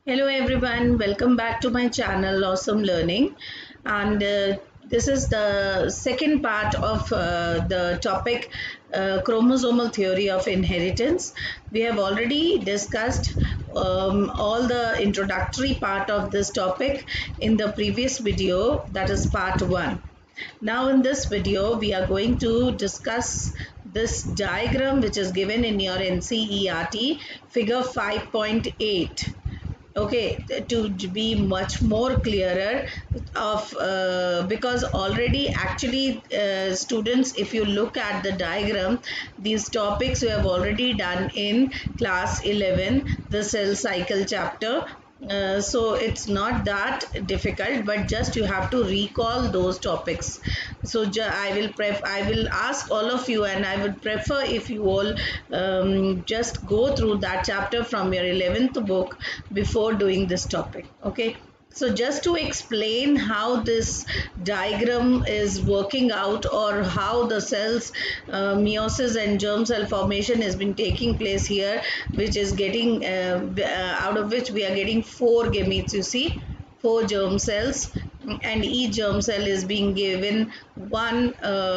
Hello everyone, welcome back to my channel Awesome Learning, and this is the second part of the topic chromosomal theory of inheritance. We have already discussed all the introductory part of this topic in the previous video, that is part 1. Now in this video we are going to discuss this diagram which is given in your NCERT figure 5.8. Okay, to be much more clearer of because already actually students, if you look at the diagram, these topics we have already done in class 11, the cell cycle chapter. So it's not that difficult, but just you have to recall those topics. So I will ask all of you, and I would prefer if you all just go through that chapter from your 11th book before doing this topic. Okay. So just to explain how this diagram is working out, or how the cells meiosis and germ cell formation has been taking place here, which is getting out of which we are getting 4 gametes, you see, 4 germ cells, and each germ cell is being given one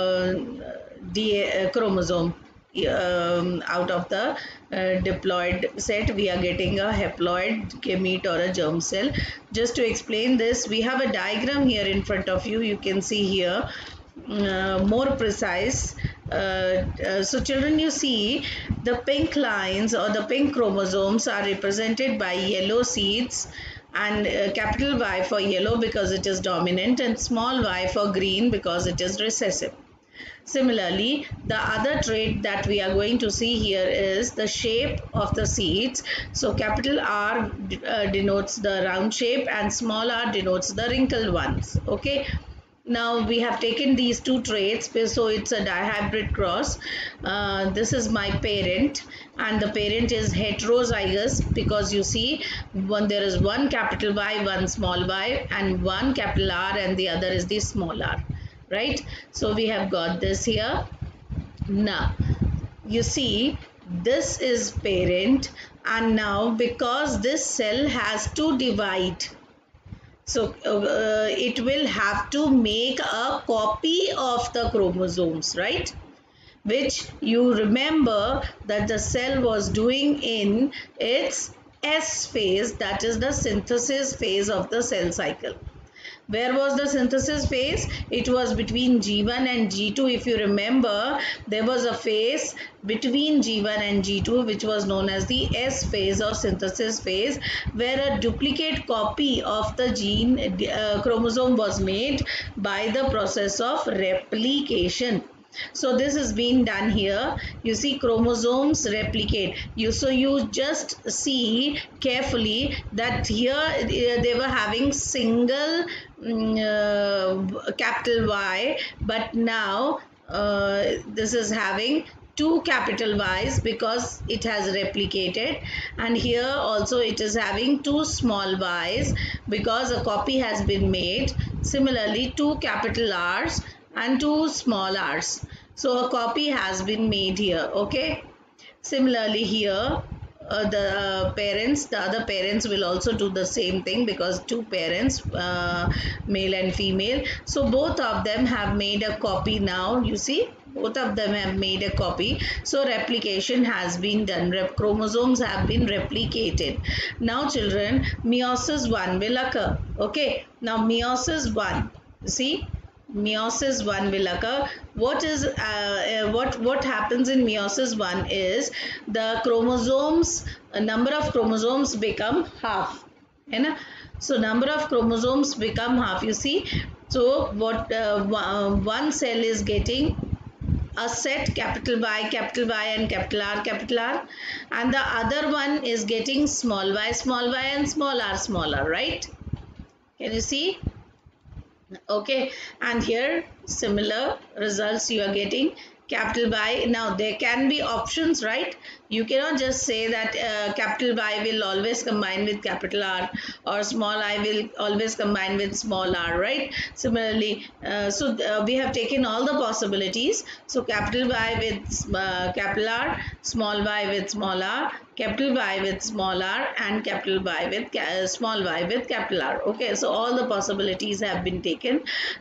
chromosome. Out of the diploid set, we are getting a haploid gamete or a germ cell. Just to explain this, we have a diagram here in front of you. You can see here more precise. So children, you see the pink lines or the pink chromosomes are represented by yellow seeds, and capital Y for yellow because it is dominant, and small y for green because it is recessive. Similarly, the other trait that we are going to see here is the shape of the seeds. So capital R denotes the round shape, and small r denotes the wrinkled ones. Okay. Now we have taken these two traits, so it's a dihybrid cross. This is my parent, and the parent is heterozygous because you see there is one capital Y, one small y, and one capital R, and the other is the small r. Right? So we have got this here. Now you see this is parent, and now because this cell has to divide, so it will have to make a copy of the chromosomes, right? Which you remember that the cell was doing in its S phase, that is the synthesis phase of the cell cycle. Where was the synthesis phase? It was between G1 and G2. If you remember, there was a phase between G1 and G2 which was known as the S phase or synthesis phase, where a duplicate copy of the gene chromosome was made by the process of replication. So this is being done here. You see chromosomes replicate. So you just see carefully that here they were having single capital Y, but now this is having two capital Y's because it has replicated, and here also it is having two small y's because a copy has been made. Similarly, two capital R's and two small r's. So a copy has been made here. Okay. Similarly here the other parents will also do the same thing because two parents, male and female. So both of them have made a copy now. You see, both of them have made a copy. So replication has been done. Chromosomes have been replicated. Now children, meiosis 1 will occur. Okay. Now meiosis 1. See, meiosis 1 will occur. What happens in meiosis 1 is the chromosomes, number of chromosomes become half. So number of chromosomes become half. You see, so what one cell is getting a set capital Y and capital R, and the other one is getting small y and small r, right? Can you see? Okay, and here similar results you are getting. Capital Y. Now there can be options, right? You cannot just say that capital Y will always combine with capital R, or small I will always combine with small r, right? Similarly, we have taken all the possibilities. So capital Y with capital R, small y with small r, capital Y with small r, and capital Y with small y with capital R. Okay, so all the possibilities have been taken.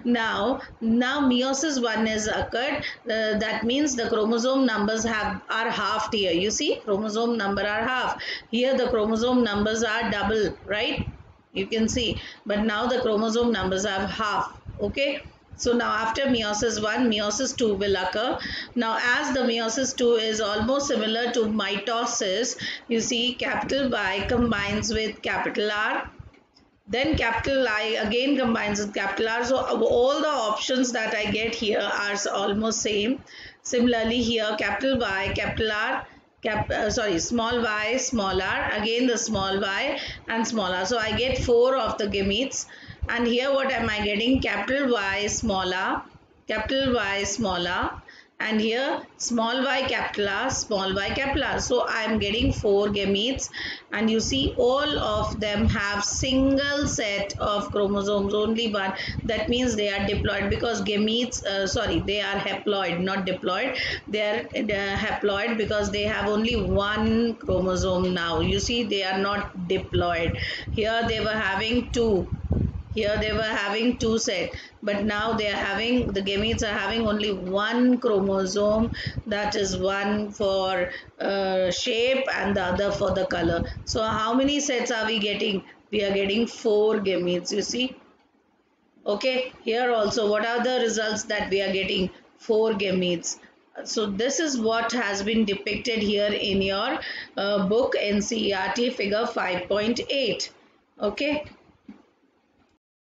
Now meiosis 1 is occurred. That means the chromosome numbers are halved here. You see, chromosome number are half. Here the chromosome numbers are double, right? You can see, but now the chromosome numbers are half. Okay, so now after meiosis 1, meiosis 2 will occur. Now as the meiosis 2 is almost similar to mitosis, you see capital Y combines with capital R, then capital I again combines with capital R. So all the options that I get here are almost same. Similarly here, capital Y, capital R, small y, small r, again the small y and small r. So I get 4 of the gametes. And here what am I getting? Capital Y, small r, capital Y, small r, and here small y, capital R, small y, capital R. So I am getting 4 gametes, and you see all of them have single set of chromosomes, only one. That means they are diploid, because gametes, they are haploid, not diploid. They are haploid because they have only one chromosome now. You see, they are not diploid. Here they were having 2. Here they were having 2 sets, but now they are having, the gametes are having only one chromosome, that is one for shape and the other for the color. So how many sets are we getting? We are getting 4 gametes, you see. Okay, here also what are the results that we are getting? 4 gametes. So this is what has been depicted here in your book NCERT figure 5.8. Okay.